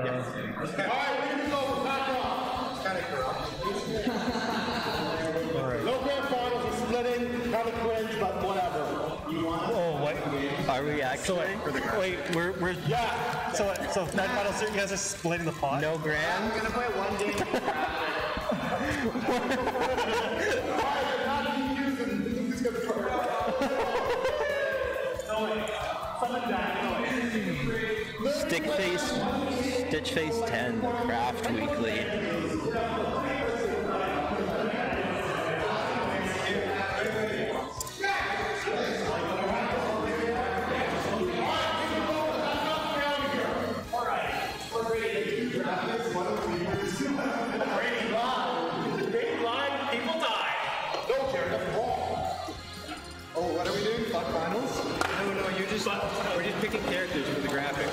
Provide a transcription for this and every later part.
No grand finals, we're splitting, kind of cringe, but whatever. Oh, what? Are we actually? Wait, we're yeah. So that finals, you guys are splitting the pot? No grand? I'm gonna play one game. Stitch Face 10, Craft Weekly. We're just picking characters for the graphic.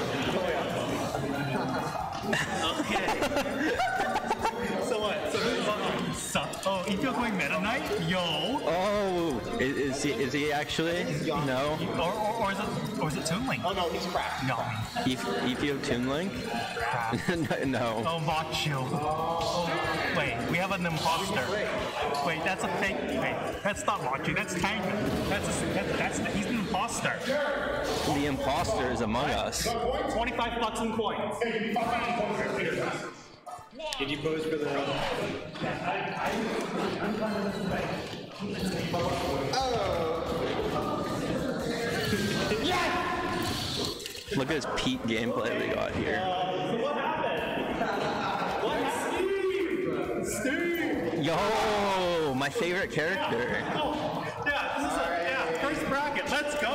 Okay. So what? Oh, Efeo going Meta Knight? Yo. Oh, is he actually? No. Or is it Toon Link? Oh no, he's crap. No. Efeo Toon Link? No. Oh, Machu. Oh, wait, we have an imposter. Wait, that's a fake. Wait, that's not Machu. That's Tank. He's an imposter. The imposter is among us. 25 bucks in coins. Did you pose for the... Look at this Pete gameplay we got here. What happened? Steve! Yo, my favorite character. Oh, yeah, this is first bracket. Let's go!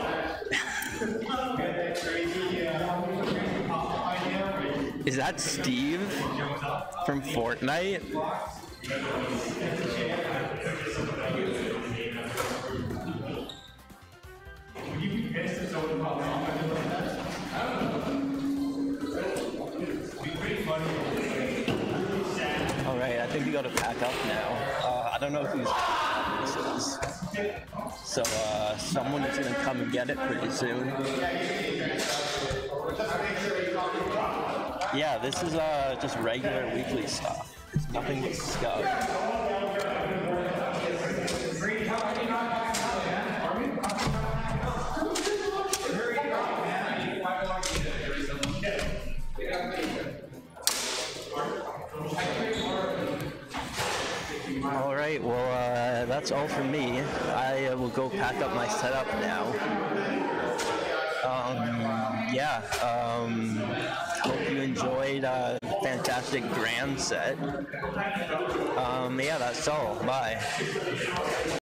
Is that Steve from Fortnite? Alright, I think we gotta pack up now. I don't know whose this is. So, someone is gonna come and get it pretty soon. Yeah, this is just regular weekly stuff. It's nothing but stuff. All right, well, that's all for me. I will go pack up my setup now. Hope you enjoyed a fantastic grand set. Yeah, that's all. Bye.